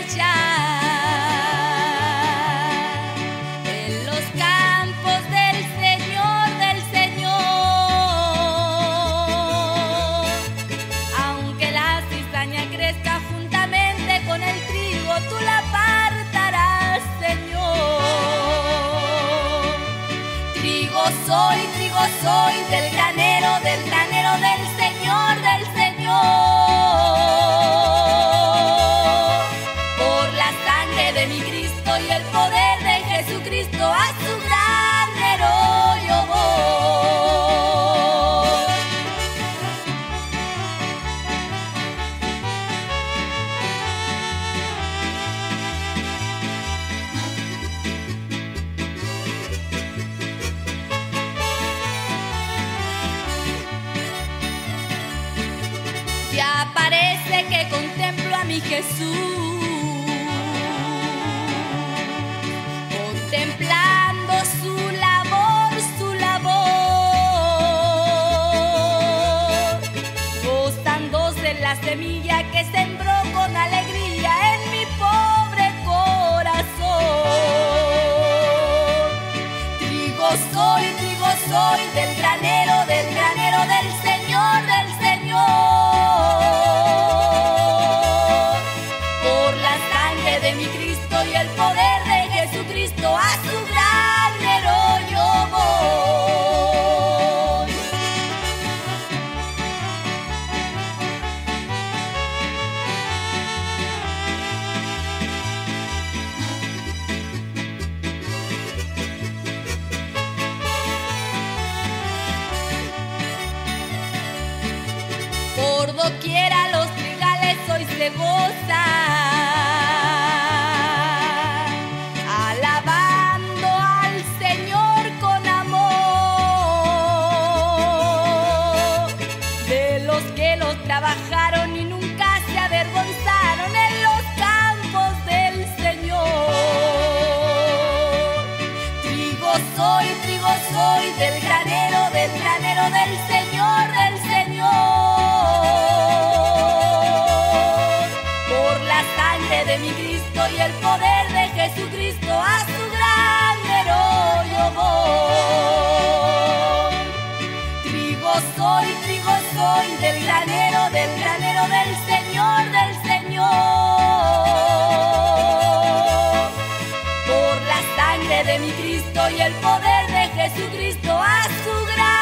cosechar en los campos del Señor, del Señor. Aunque la cizaña crezca juntamente con el trigo, tú la apartarás, Señor. Trigo soy del granero del Señor, del Señor. Por la sangre de mi Cristo y el poder de Jesucristo, a su granero yo voy. Ya parece que contemplo a mi Jesús, contemplando su labor, gozando de la semilla que sembró con alegría en mi pobre corazón. Trigo soy del granero del Señor, del Señor. Por la sangre de mi Cristo y el poder de Jesucristo, a su granero yo voy. Por doquiera los trigales hoy se gozan, alabando al Señor con amor. De los que los trabajaron y nunca se avergonzaron en los campos del Señor. Trigo soy del granero del Señor, del Señor. Por la sangre de mi Cristo y el poder de Jesucristo, a su granero yo voy. Trigo soy del granero del Señor, del Señor. Por la sangre de mi Cristo y el poder de Jesucristo, a su granero